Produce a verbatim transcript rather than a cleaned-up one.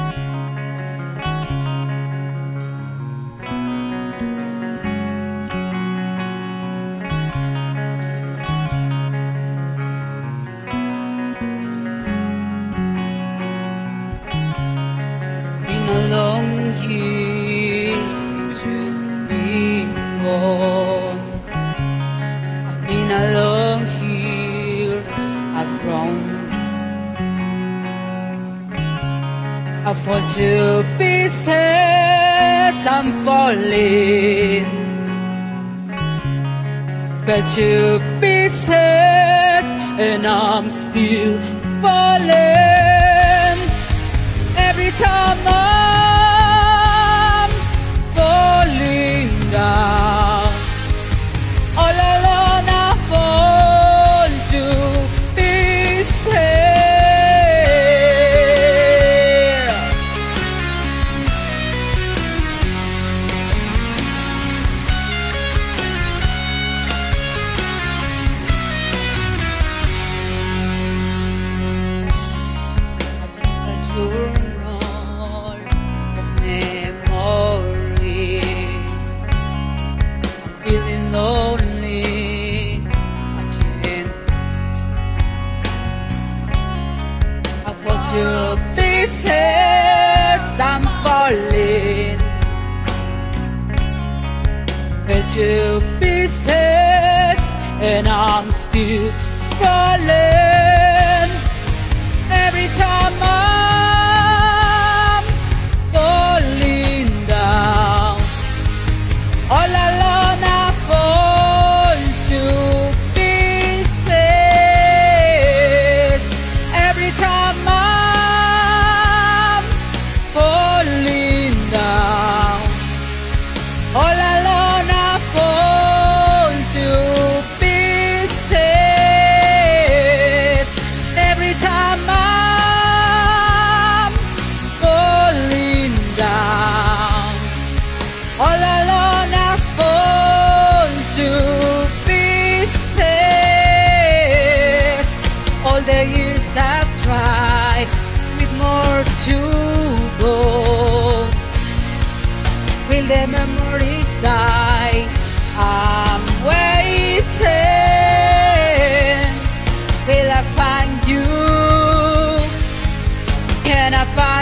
Been a long year since you've been gone. I've been alone here, I've grown. I fall to pieces, I'm falling. Fell to pieces, and I'm still falling. Every time I'm falling down, all alone I fall to pieces. A journal of memories. I'm feeling lonely, I can't. I fall to pieces, I'm falling. Fell to pieces, and I'm still falling. Every time I'm falling down, all alone I fall to pieces. Every time I'm falling down, all alone I fall to pieces. Every time I'm falling down, all alone I fall to pieces. All the years I've tried, with more to go. Will the memories die? I'm waiting. Will I find you? Can I find